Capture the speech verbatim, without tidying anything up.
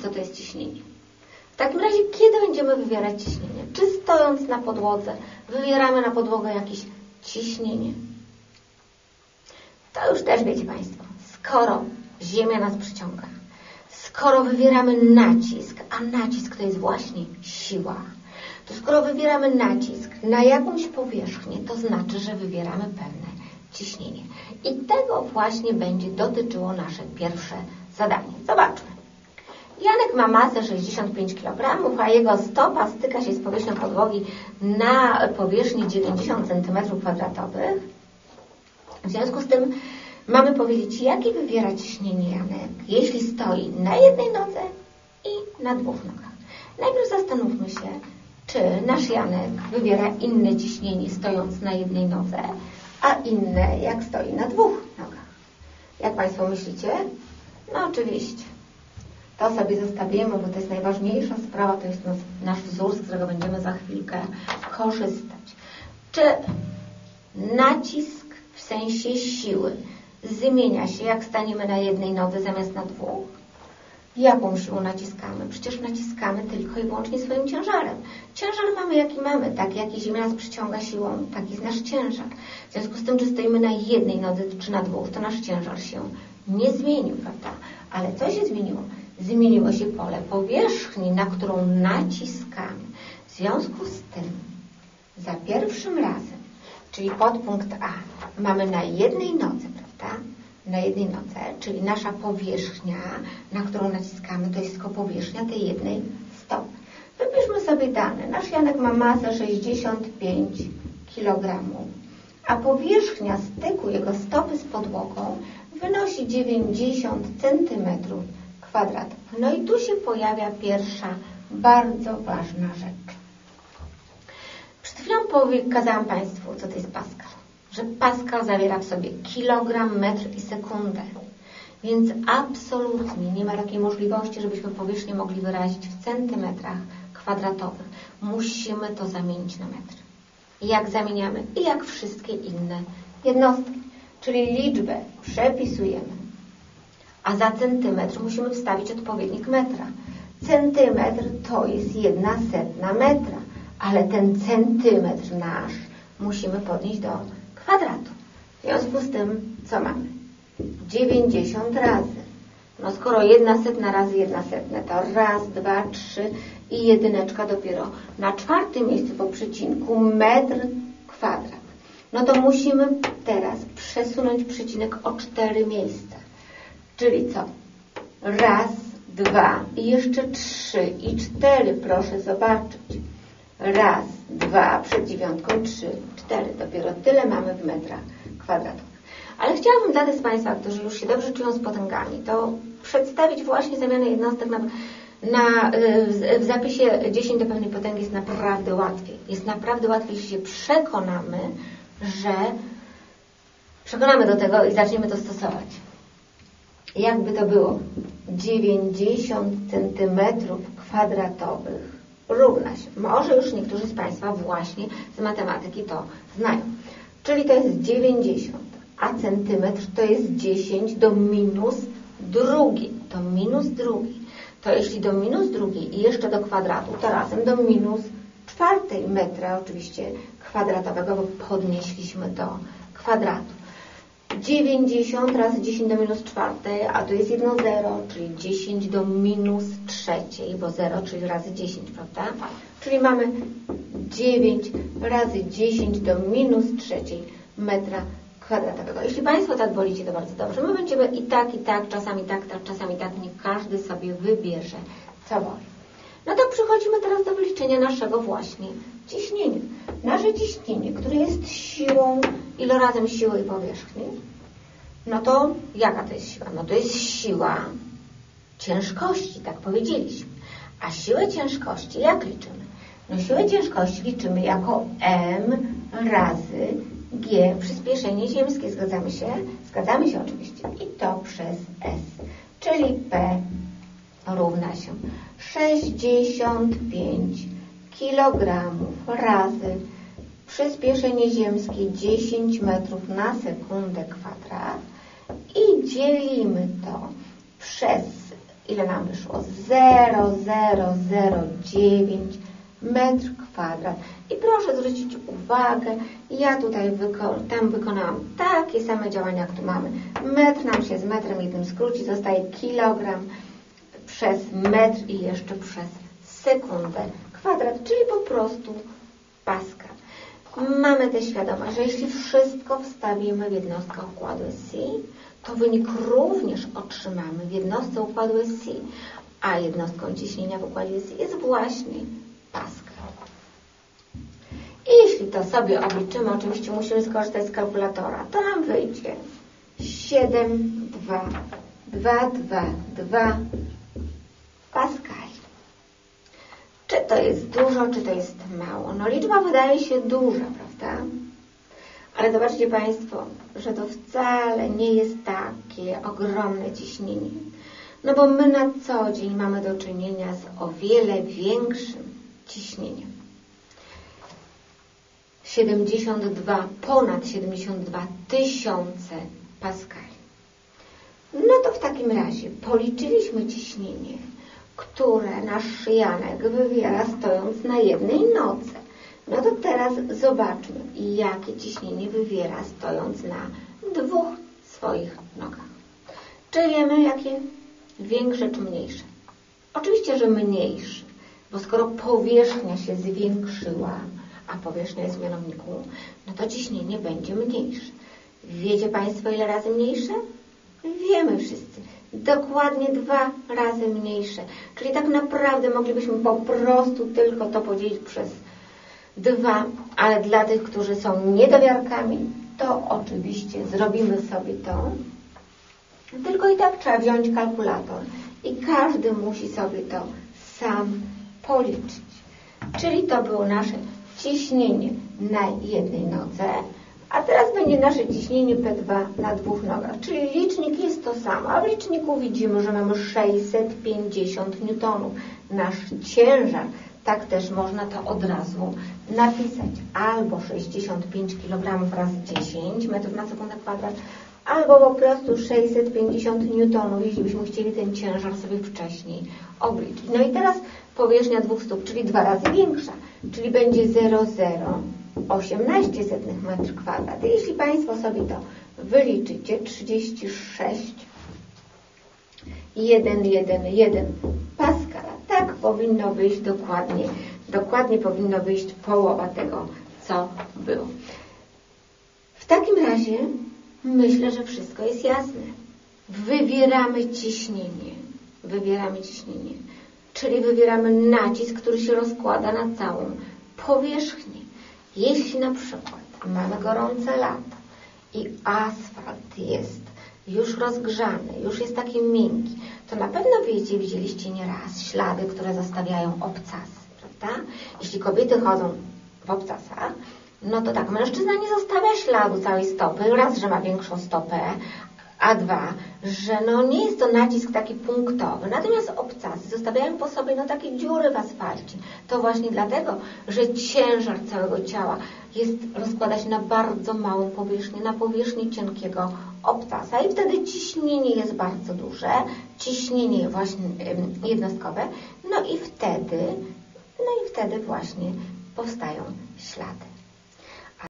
co to jest ciśnienie. W takim razie, kiedy będziemy wywierać ciśnienie? Czy stojąc na podłodze wywieramy na podłogę jakieś ciśnienie? To już też wiecie Państwo. Skoro Ziemia nas przyciąga, skoro wywieramy nacisk, a nacisk to jest właśnie siła, to skoro wywieramy nacisk na jakąś powierzchnię, to znaczy, że wywieramy pewne ciśnienie. I tego właśnie będzie dotyczyło nasze pierwsze zadanie. Zobaczmy. Janek ma masę sześćdziesiąt pięć kilogramów, a jego stopa styka się z powierzchnią podłogi na powierzchni dziewięćdziesiąt centymetrów kwadratowych. W związku z tym mamy powiedzieć, jakie wywiera ciśnienie Janek, jeśli stoi na jednej nodze i na dwóch nogach. Najpierw zastanówmy się, czy nasz Janek wywiera inne ciśnienie stojąc na jednej nodze, a inne jak stoi na dwóch nogach. Jak Państwo myślicie? No oczywiście. To sobie zostawimy, bo to jest najważniejsza sprawa, to jest nasz wzór, z którego będziemy za chwilkę korzystać. Czy nacisk w sensie siły zmienia się, jak staniemy na jednej nodze zamiast na dwóch? Jaką siłą naciskamy? Przecież naciskamy tylko i wyłącznie swoim ciężarem. Ciężar mamy jaki mamy, tak jak Ziemia nas przyciąga siłą, taki jest nasz ciężar. W związku z tym, czy stoimy na jednej nodze czy na dwóch, to nasz ciężar się nie zmienił, prawda? Ale co się zmieniło? Zmieniło się pole powierzchni, na którą naciskamy. W związku z tym, za pierwszym razem, czyli podpunkt A, mamy na jednej nodze, prawda? Na jednej nodze, czyli nasza powierzchnia, na którą naciskamy, to jest tylko powierzchnia tej jednej stopy. Wypiszmy sobie dane. Nasz Janek ma masę sześćdziesiąt pięć kilogramów, a powierzchnia styku jego stopy z podłogą wynosi dziewięćdziesiąt centymetrów kwadratowych. No i tu się pojawia pierwsza bardzo ważna rzecz. Przed chwilą pokazałam Państwu, co to jest Paskal. Że Paskal zawiera w sobie kilogram, metr i sekundę. Więc absolutnie nie ma takiej możliwości, żebyśmy powierzchnię mogli wyrazić w centymetrach kwadratowych. Musimy to zamienić na metr. I jak zamieniamy? I jak wszystkie inne jednostki. Czyli liczbę przepisujemy, a za centymetr musimy wstawić odpowiednik metra. Centymetr to jest jedna setna metra, ale ten centymetr nasz musimy podnieść do kwadratu. W związku z tym, co mamy? dziewięćdziesiąt razy. No skoro jedna setna razy jedna setna, to raz, dwa, trzy i jedyneczka dopiero na czwartym miejscu po przecinku metr kwadrat. No to musimy teraz przesunąć przecinek o cztery miejsca. Czyli co? Raz, dwa i jeszcze trzy i cztery, proszę zobaczyć. Raz, dwa, przed dziewiątką, trzy, cztery. Dopiero tyle mamy w metrach kwadratowych. Ale chciałabym dla tych z Państwa, którzy już się dobrze czują z potęgami, to przedstawić właśnie zamianę jednostek na, na, w zapisie dziesięć do pewnej potęgi jest naprawdę łatwiej. Jest naprawdę łatwiej, jeśli się przekonamy, że przekonamy do tego i zaczniemy to stosować. Jakby to było? dziewięćdziesiąt centymetrów kwadratowych równa się. Może już niektórzy z Państwa właśnie z matematyki to znają. Czyli to jest dziewięćdziesiąt, a centymetr to jest dziesięć do minus drugiej. To minus drugiej. To jeśli do minus drugiej i jeszcze do kwadratu, to razem do minus czwartej metra oczywiście kwadratowego, bo podnieśliśmy do kwadratu. dziewięćdziesiąt razy dziesięć do minus czwartej, a tu jest jedno zero, czyli dziesięć do minus trzeciej, bo zero, czyli razy dziesięć, prawda? Czyli mamy dziewięć razy dziesięć do minus trzeciej metra kwadratowego. Jeśli Państwo tak wolicie, to bardzo dobrze. My będziemy i tak, i tak, czasami tak, tak, czasami tak. Niech każdy sobie wybierze, co woli. No to przechodzimy teraz do wyliczenia naszego właśnie ciśnienia. Nasze ciśnienie, które jest siłą, ilorazem siły i powierzchni, no to jaka to jest siła? No to jest siła ciężkości, tak powiedzieliśmy. A siłę ciężkości jak liczymy? No siłę ciężkości liczymy jako M razy G, przyspieszenie ziemskie. Zgadzamy się? Zgadzamy się oczywiście. I to przez S, czyli P równa się sześćdziesiąt pięć kilogramów razy przyspieszenie ziemskie dziesięć metrów na sekundę kwadrat i dzielimy to przez ile nam wyszło? zero przecinek zero zero dziewięć metr kwadrat. I proszę zwrócić uwagę, ja tutaj wyko tam wykonałam takie same działania, jak tu mamy. Metr nam się z metrem jednym skróci, zostaje kilogram przez metr i jeszcze przez sekundę kwadrat, czyli po prostu Paskal. Mamy tę świadomość, że jeśli wszystko wstawimy w jednostkę układu S I, to wynik również otrzymamy w jednostce układu S I, a jednostką ciśnienia w układzie S I jest właśnie Paskal. I jeśli to sobie obliczymy, oczywiście musimy skorzystać z kalkulatora, to nam wyjdzie siedem przecinek dwa dwa dwa Paskali. Czy to jest dużo, czy to jest mało? No liczba wydaje się duża, prawda? Ale zobaczcie Państwo, że to wcale nie jest takie ogromne ciśnienie. No bo my na co dzień mamy do czynienia z o wiele większym ciśnieniem. siedemdziesiąt dwa, ponad siedemdziesiąt dwa tysiące Paskali. No to w takim razie policzyliśmy ciśnienie, które nasz szyjanek wywiera stojąc na jednej nodze. No to teraz zobaczmy, jakie ciśnienie wywiera stojąc na dwóch swoich nogach. Czy wiemy, jakie? Większe czy mniejsze? Oczywiście, że mniejsze, bo skoro powierzchnia się zwiększyła, a powierzchnia jest w mianowniku, no to ciśnienie będzie mniejsze. Wiecie Państwo, ile razy mniejsze? Wiemy wszyscy. Dokładnie dwa razy mniejsze. Czyli tak naprawdę moglibyśmy po prostu tylko to podzielić przez dwa, ale dla tych, którzy są niedowiarkami, to oczywiście zrobimy sobie to. Tylko i tak trzeba wziąć kalkulator i każdy musi sobie to sam policzyć. Czyli to było nasze ciśnienie na jednej nodze, a teraz będzie nasze ciśnienie P dwa na dwóch nogach, czyli licznik jest to samo, a w liczniku widzimy, że mamy sześćset pięćdziesiąt newtonów. Nasz ciężar, tak też można to od razu napisać, albo sześćdziesiąt pięć kilogramów razy dziesięć metrów na sekundę kwadrat, albo po prostu sześćset pięćdziesiąt newtonów, jeśli byśmy chcieli ten ciężar sobie wcześniej obliczyć. No i teraz powierzchnia dwóch stóp, czyli dwa razy większa, czyli będzie zero przecinek zero osiemnaście metr kwadrat. Jeśli Państwo sobie to wyliczycie, trzydzieści sześć przecinek sto jedenaście Paskala. Tak powinno wyjść dokładnie, dokładnie powinno wyjść połowa tego, co było. W takim razie myślę, że wszystko jest jasne. Wywieramy ciśnienie, wywieramy ciśnienie, czyli wywieramy nacisk, który się rozkłada na całą powierzchnię. Jeśli na przykład mamy gorące lato i asfalt jest już rozgrzany, już jest taki miękki, to na pewno wiecie, widzieliście nieraz ślady, które zostawiają obcasy, prawda? Jeśli kobiety chodzą w obcasach, no to tak, mężczyzna nie zostawia śladu całej stopy, raz, że ma większą stopę, a dwa, że no nie jest to nacisk taki punktowy. Natomiast obcasy zostawiają po sobie no takie dziury w asfalcie. To właśnie dlatego, że ciężar całego ciała jest rozkłada się na bardzo małą powierzchnię, na powierzchnię cienkiego obcasa i wtedy ciśnienie jest bardzo duże, ciśnienie właśnie jednostkowe, no i wtedy, no i wtedy właśnie powstają ślady.